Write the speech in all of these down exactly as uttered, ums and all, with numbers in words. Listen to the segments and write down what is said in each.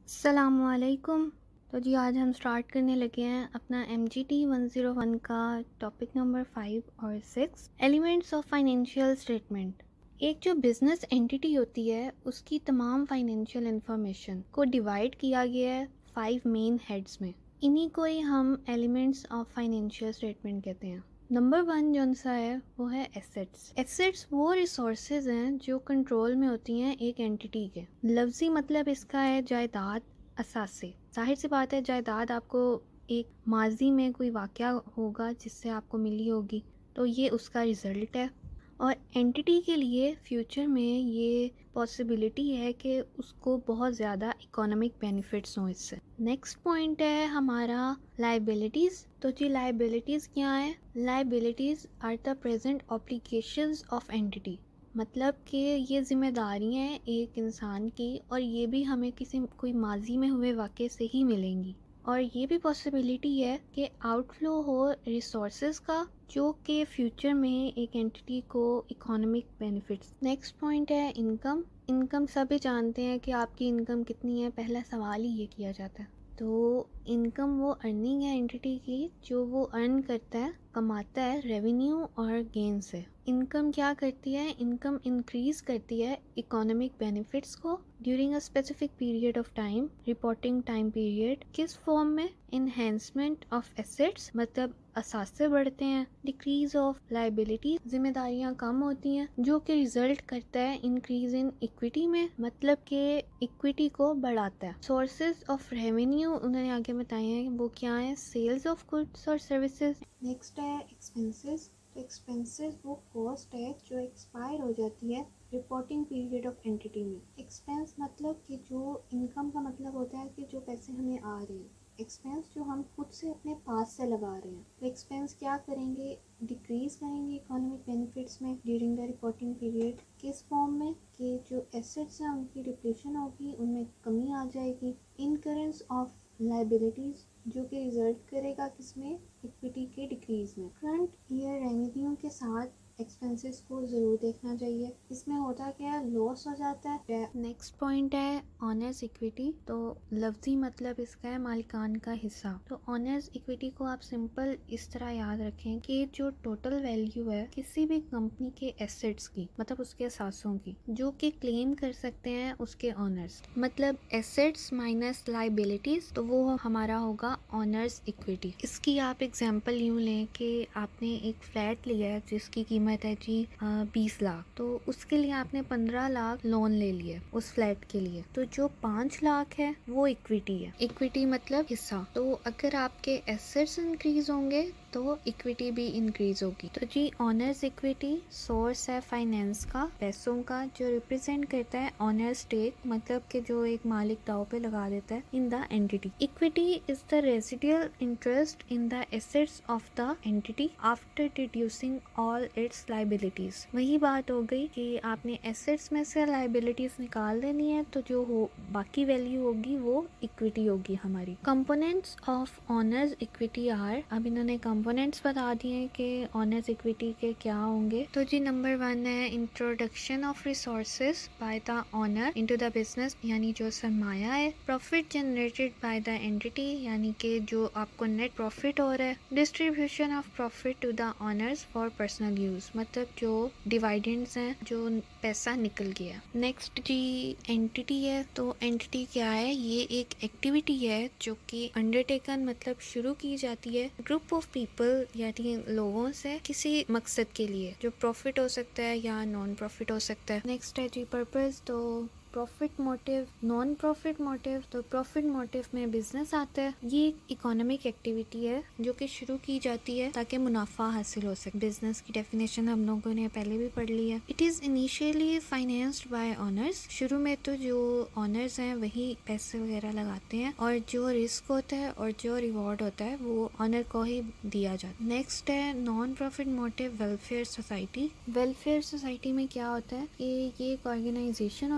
अस्सलामुअलैकुम। तो जी आज हम स्टार्ट करने लगे हैं अपना M G T one zero one का टॉपिक नंबर फाइव और six, elements of financial statement. एक जो बिजनेस एंटिटी होती है उसकी तमाम फाइनेंशियल इंफॉर्मेशन को डिवाइड किया गया है फाइव मेन हेड्स में। इन्हीं को ही हम एलिमेंट्स ऑफ फाइनेंशियल स्टेटमेंट कहते हैं। नंबर वन जो सा है वो है एसेट्स। एसेट्स वो रिसोर्सेज हैं जो कंट्रोल में होती हैं एक एंटिटी के। लफ्जी मतलब इसका है जायदाद, असासे। जाहिर सी बात है जायदाद आपको एक माजी में कोई वाक़या होगा जिससे आपको मिली होगी, तो ये उसका रिज़ल्ट है। और एंटिटी के लिए फ्यूचर में ये पॉसिबिलिटी है कि उसको बहुत ज़्यादा इकोनॉमिक बेनिफिट्स हों इससे। नेक्स्ट पॉइंट है हमारा लाइबिलिटीज़। तो जी लाइबिलिटीज़ क्या है? Liabilities are the present obligations of entity. मतलब कि ये जिम्मेदारियाँ हैं एक इंसान की और ये भी हमें किसी कोई माजी में हुए वाक़े से ही मिलेंगी। और ये भी पॉसिबिलिटी है कि आउटफ्लो हो रिसोर्सेज का जो कि फ्यूचर में एक एंटिटी को इकोनॉमिक बेनिफिट्स। नेक्स्ट पॉइंट है इनकम। इनकम सभी जानते हैं कि आपकी इनकम कितनी है, पहला सवाल ही ये किया जाता है। तो इनकम वो अर्निंग है एंटिटी की जो वो अर्न करता है, कमाता है रेवेन्यू और गेन से। इनकम क्या करती है? इनकम इंक्रीज करती है इकोनॉमिक बेनिफिट्स को during a specific period of time, reporting time period. किस फॉर्म में? इनहेंसमेंट ऑफ एसेट्स, मतलब असासे बढ़ते हैं। डिक्रीज ऑफ लाइबिलिटी, जिम्मेदारियां कम होती हैं, जो कि रिजल्ट करता है इंक्रीज इन इक्विटी में, मतलब कि इक्विटी को बढ़ाता है। सोर्सेज ऑफ रेवेन्यू उन्होंने आगे बताए हैं, वो क्या है? सेल्स ऑफ गुड्स और सर्विसेज। नेक्स्ट है एक्सपेंसेस। तो एक्सपेंसेस वो कॉस्ट है जो एक्सपायर हो जाती है रिपोर्टिंग पीरियड ऑफ एंटिटी में। एक्सपेंस मतलब कि जो इनकम का मतलब होता है कि जो पैसे हमें आ रहे हैं, एक्सपेंस जो हम खुद से अपने पास से लगा रहे हैं। तो एक्सपेंस क्या करेंगे? डिक्रीज करेंगे इकोनॉमिक बेनिफिट्स में ड्यूरिंग द रिपोर्टिंग पीरियड। किस फॉर्म में? कि जो एसेट्स हैं उनकी डिप्लीशन होगी, उनमें कमी आ जाएगी। इनकरेंस ऑफ लाइबिलिटीज जो कि रिजल्ट करेगा किसमें? इक्विटी के डिक्रीज में। फ्रंट ईयर रेवेन्यू के साथ एक्सपेंसेस को ज़रूर देखना चाहिए। इसमें होता क्या है? लॉस हो जाता है। नेक्स्ट पॉइंट है ऑनर्स इक्विटी। तो लफ्जी मतलब इसका है मालिकान का हिस्सा। तो ऑनर्स इक्विटी को आप सिंपल इस तरह याद रखें कि जो टोटल वैल्यू है किसी भी कंपनी के एसेट्स की, मतलब उसके असासों की, जो कि क्लेम कर सकते हैं उसके ऑनर्स, मतलब एसेट्स माइनस लाइबिलिटीज, तो वो हमारा होगा ऑनर्स इक्विटी। इसकी आप एग्जांपल यूँ लें कि आपने एक फ्लैट लिया है जिसकी कीमत है जी बीस लाख, तो उसके लिए आपने पंद्रह लाख लोन ले लिया उस फ्लैट के लिए। तो जो पाँच लाख है वो इक्विटी है। इक्विटी मतलब हिस्सा। तो अगर आपके एसेट्स इंक्रीज होंगे तो इक्विटी भी इंक्रीज होगी। तो जी ऑनर्स इक्विटी सोर्स है फाइनेंस का, पैसों का, जो रिप्रेजेंट करता है ऑनर स्टेक, मतलब कि जो एक मालिक दाव पे लगा देता है in the entity. Equity is the residual interest in the assets of the entity after deducting all its liabilities. वही बात हो गई कि आपने एसेट्स में से लाइबिलिटीज निकाल देनी है, तो जो हो बाकी वैल्यू होगी वो इक्विटी होगी हमारी। Components of owners equity are, अब इन्होंने कंपोनेंट्स बता दिए कि ऑनर्स इक्विटी के क्या होंगे। तो जी नंबर वन है introduction of resources by the owner into the business, यानी जो सरमाया है। Profit generated by the entity, यानी कि जो आपको नेट प्रॉफिट हो रहा है। Distribution of profit to the owners for personal use, मतलब जो डिविडेंड्स हैं, जो पैसा निकल गया। नेक्स्ट जी एंटिटी है। तो एंटिटी क्या है? ये एक एक्टिविटी है जो कि अंडरटेकन मतलब शुरू की जाती है ग्रुप ऑफ पीपल यानी लोगों से किसी मकसद के लिए, जो प्रॉफिट हो सकता है या नॉन प्रॉफिट हो सकता है। नेक्स्ट है जी पर्पस। तो profit motive, non profit motive. तो प्रॉफिट मोटिव में बिजनेस आता है। ये एक इकोनॉमिक एक्टिविटी है जो कि शुरू की जाती है ताकि मुनाफा हासिल हो सके। बिजनेस की डेफिनेशन हम लोगों ने पहले भी पढ़ ली है। It is initially financed by owners. शुरू में तो जो ऑनर्स हैं वही पैसे वगैरह लगाते हैं और जो रिस्क होता है और जो रिवॉर्ड होता है वो ऑनर को ही दिया जाता है। नेक्स्ट है non profit motive welfare society. Welfare society में क्या होता है कि ये एक ऑर्गेनाइजेशन होती है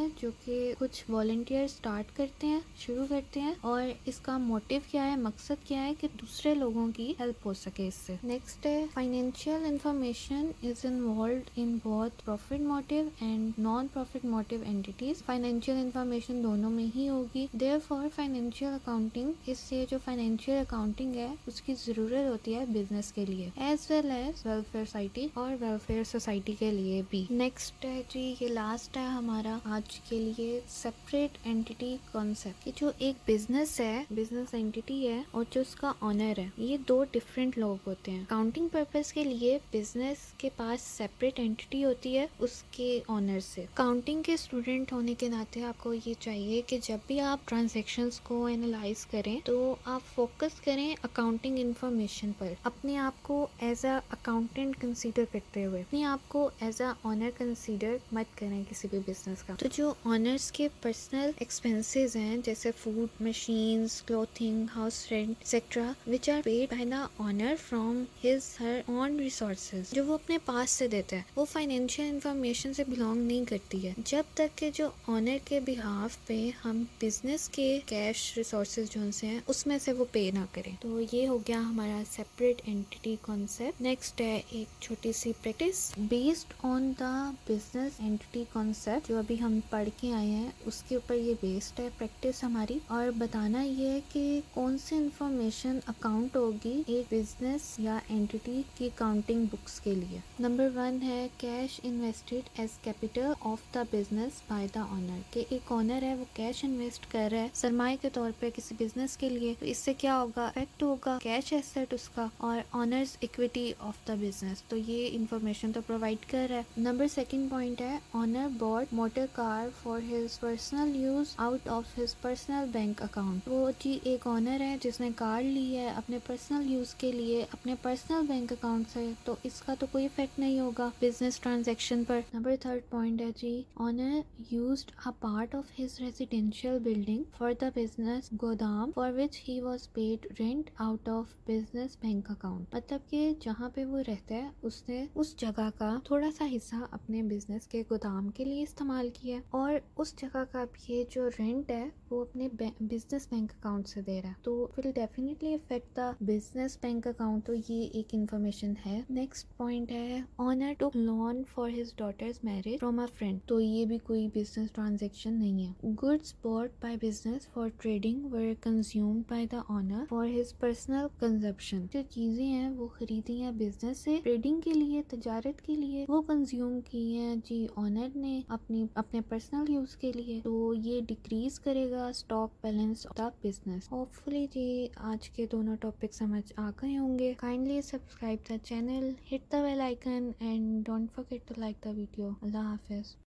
है जो कि कुछ वॉलंटियर स्टार्ट करते हैं, शुरू करते हैं, और इसका मोटिव क्या है, मकसद क्या है कि दूसरे लोगों की हेल्प हो सके इससे। नेक्स्ट है financial information is involve in both profit motive and non profit motive entities. Financial information दोनों में ही होगी। देयरफॉर फाइनेंशियल अकाउंटिंग, इससे जो फाइनेंशियल अकाउंटिंग है उसकी जरूरत होती है बिजनेस के लिए as well as welfare society और वेलफेयर सोसाइटी के लिए भी। नेक्स्ट है जी, ये लास्ट है हमारा आज के लिए, सेपरेट एंटिटी कॉन्सेप्ट। जो एक बिजनेस है, बिजनेस एंटिटी है, और जो उसका ऑनर है, ये दो डिफरेंट लोग होते हैं। अकाउंटिंग पर्पस के लिए बिजनेस के पास सेपरेट एंटिटी होती है उसके ऑनर से। अकाउंटिंग के स्टूडेंट होने के नाते आपको ये चाहिए कि जब भी आप ट्रांजैक्शंस को एनालाइज करें तो आप फोकस करें अकाउंटिंग इंफॉर्मेशन पर, अपने आप को एज अ अकाउंटेंट कंसीडर करते हुए। अपने आप को एज अ ऑनर कंसीडर मत करें किसी भी बिजनेस का। तो जो ऑनर्स के पर्सनल एक्सपेंसेस हैं जैसे food, machines, clothing, house rent etcetera which are paid by the owner from his her own resources, जो वो अपने पास से देता है, वो फाइनेंशियल इंफॉर्मेशन से बिलोंग नहीं करती है जब तक कि जो ऑनर के बिहाफ पे हम बिजनेस के कैश रिसोर्सेज जो से हैं उसमें से वो पे ना करें। तो ये हो गया हमारा सेपरेट एंटिटी कॉन्सेप्ट। नेक्स्ट है एक छोटी सी practice based on the business entity concept जो अभी हम पढ़ के आए हैं, उसके ऊपर ये बेस्ड है प्रैक्टिस हमारी। और बताना ये है कि कौन सी इंफॉर्मेशन अकाउंट होगी एक बिजनेस या एंटिटी की अकाउंटिंग बुक्स के लिए। नंबर वन है cash invested as capital of the business by the owner, के एक ऑनर है वो कैश इन्वेस्ट कर रहा है सरमाए के तौर पे किसी बिजनेस के लिए, तो इससे क्या होगा, इफेक्ट होगा कैश एसेट उसका और owners equity of the business. तो ये इंफॉर्मेशन तो प्रोवाइड कर रहा है। नंबर सेकंड पॉइंट है owner bought motor car for his personal use out of his personal bank account. वो जी एक ऑनर है जिसने कार ली है अपने पर्सनल यूज के लिए अपने पर्सनल बैंक अकाउंट से, तो इसका तो कोई इफेक्ट नहीं होगा बिजनेस ट्रांजेक्शन पर। नंबर थर्ड पॉइंट है जी owner used a part of his residential building for the business गोदाम for which he was paid rent out of business bank account. मतलब कि जहाँ पे वो रहता है उसने उस जगह का थोड़ा सा हिस्सा अपने बिजनेस के गोदाम के लिए इस्तेमाल किया और उस जगह का भी जो रेंट है वो अपने बिजनेस बैंक अकाउंट से दे रहा है, तो will definitely affect the business bank account. तो ये एक इंफॉर्मेशन है। नेक्स्ट पॉइंट है owner took loan for his daughter's marriage from a friend, तो ये भी कोई बिजनेस ट्रांजेक्शन नहीं है। Goods bought by business for trading were consumed by the owner for his personal consumption, जो चीजें हैं वो खरीदी हैं बिजनेस से ट्रेडिंग के लिए, तजारत के लिए, वो कंज्यूम की हैं जी ऑनर ने अपनी अपने पर्सनल यूज के लिए, तो ये डिक्रीज करेगा stock balance of the business. Hopefully जी आज के दोनों टॉपिक समझ आ गए होंगे। Kindly subscribe the channel, hit the bell icon and don't forget to like the video. अल्लाह हाफिज।